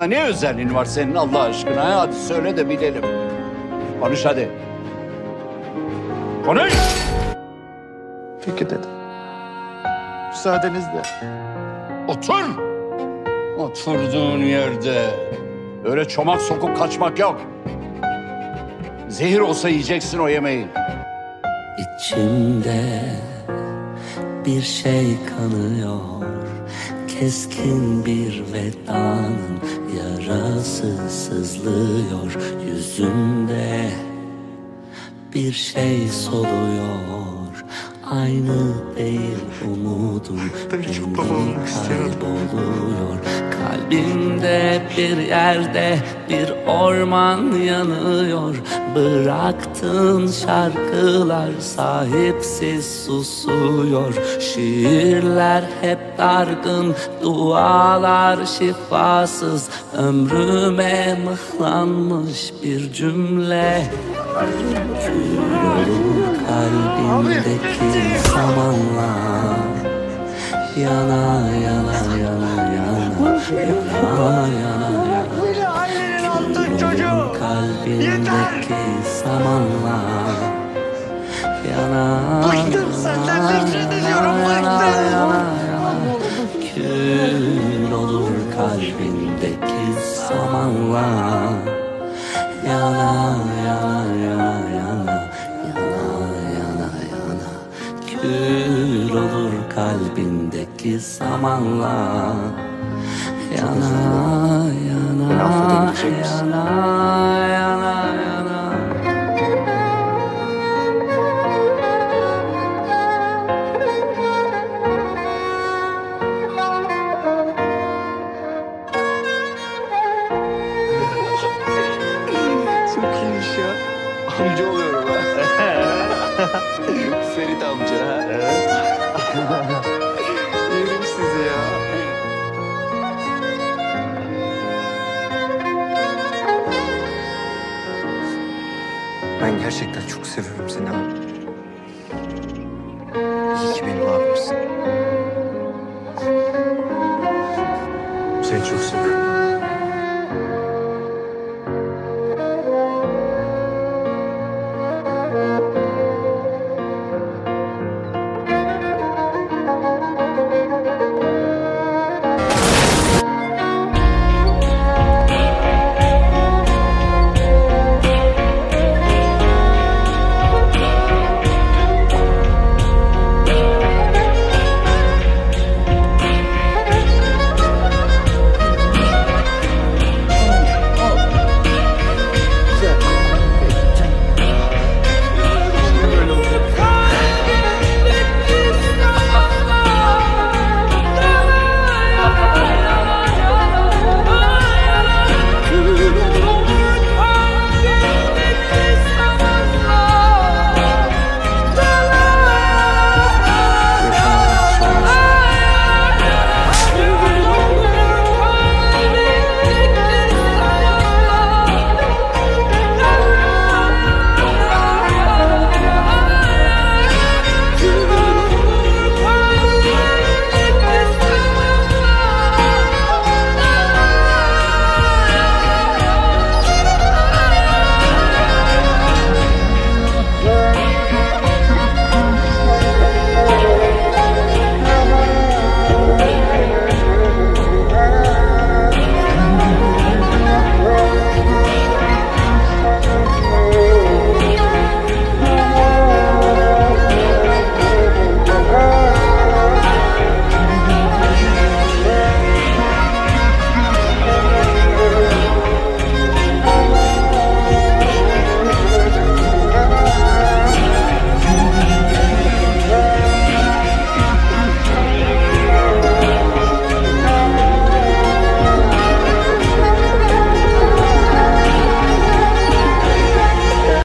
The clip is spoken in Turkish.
Ne özelliğin var senin Allah aşkına? Hadi söyle de bilelim. Konuş hadi. Konuş! Peki dede. Müsaadenizle. Otur! Oturduğun yerde. Öyle çomak sokup kaçmak yok. Zehir olsa yiyeceksin o yemeği. İçimde bir şey kanıyor, keskin bir vedanın yarası sızlıyor. Yüzümde bir şey soluyor, aynı değil umudum, rengi kayboluyor. Kalbimde bir yerde bir orman yanıyor. Bıraktığın şarkılar sahipsiz susuyor. Şiirler hep dargın, dualar şifasız. Ömrüme mıhlanmış bir cümle. Kül olur kalbimdeki zamanla. Yana yana yana yana, yana yana yana. Kül olur kalbimdeki zamanla. Yana Bıktım senden, nefret ediyorum, bıktım. Kül olur kalbimdeki zamanla. Yana yana yana yana, yana yana yana. Kül olur kalbimdeki zamanla. Yana yana yana yana yana. Çok iyiymiş ya. Amca oluyorum ha. Ferit amca ha. Yerim sizi ya. Ben gerçekten çok seviyorum seni abi.